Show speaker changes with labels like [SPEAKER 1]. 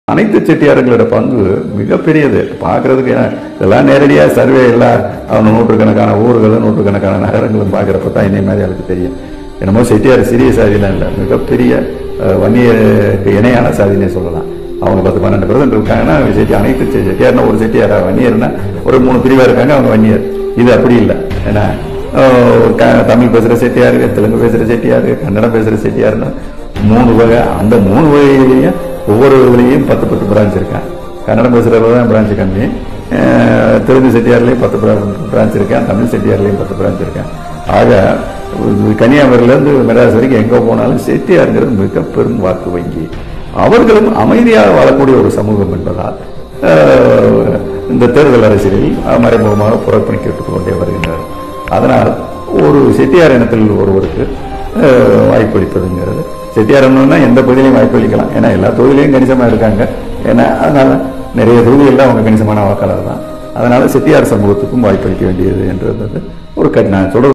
[SPEAKER 1] அனைத்து செட்டியார்களோட பங்கு மிகப்பெரியது. பார்க்கறதுக்கு இதெல்லாம் நேரடியாக சர்வே எல்லாம் அவங்க நூற்றுக்கணக்கான ஊர்களும் நூற்றுக்கணக்கான நகரங்களும் பார்க்குறப்ப தான் இதே மாதிரி அதுக்கு தெரியும். என்னமோ செட்டியார் சிறிய சாதிலாம் இல்லை, மிகப்பெரிய வன்னியருக்கு இணையான சாதினே சொல்லலாம். அவங்க 10-12% இருக்காங்கன்னா அனைத்து செட்டியார்னா ஒரு செட்டியாரா, வன்னியர்னா ஒரு 3 பிரிவாக இருக்காங்க, அவங்க வன்னியர். இது அப்படி இல்லை. ஏன்னா தமிழ் பேசுகிற செட்டியார், தெலுங்கு பேசுகிற செட்டியார், கன்னடம் பேசுகிற செட்டியார்னா 3 வகை. அந்த 3 வகையிலையும் ஒவ்வொரு இதுலையும் 10 பிரான்ச் இருக்கேன். கன்னடம் பேசுகிறதுல தான் பிரான்ச் கம்மி. தெலுங்கு செட்டியார்லேயும் 10 பிரான்ச் இருக்கேன். தமிழ் செட்டியார்லேயும் 10 பிரான்ச் இருக்கேன். ஆக கன்னியாகுமரியிலேருந்து மெட்ராஸ் வரைக்கும் எங்கே போனாலும் செட்டியாருங்கிறது மிக பெரும் வாக்கு வங்கி. அவர்களும் அமைதியாக வாழக்கூடிய ஒரு சமூகம் என்பதால் இந்த தேர்தல் அரசியலில் மறைமுகமாக புறக்கணிக்கப்பட்டு கொண்டே வருகின்றனர். அதனால் ஒரு செட்டியார் இனத்தில் ஒருவருக்கு வாய்ப்பளிப்பதுங்கிறது, செட்டியார் என்னன்னா எந்த பகுதியிலையும் வாய்ப்பளிக்கலாம். ஏன்னா எல்லா தொகுதியிலையும் கணிசமாக இருக்காங்க. ஏன்னா அதனால நிறைய தொகுதிகளில் அவங்க கணிசமான வாக்காளர் தான். அதனால செட்டியார் சமூகத்துக்கும் வாய்ப்பளிக்க வேண்டியது என்றது ஒரு நான் சொல்றது